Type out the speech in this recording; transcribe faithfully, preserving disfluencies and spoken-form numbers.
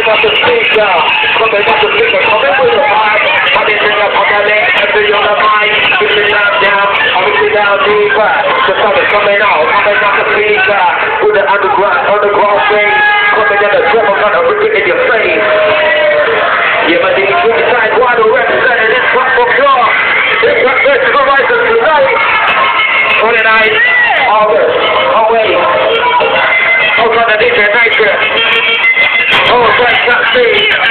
coming up the speaker, coming up the speaker, coming with the vibe. Coming in up on the left, every on the mic, pushing down, down, pushing down deeper. The sun is coming out, coming up the speaker, with the underground, underground bass, coming in the drummer, gonna rip it in your face. Yeah, my nigga, you decide why to represent in this platform floor. This represents the horizon tonight. twenty-nine August, oh wait. Oh, on the D J night here. Oh, that's not me.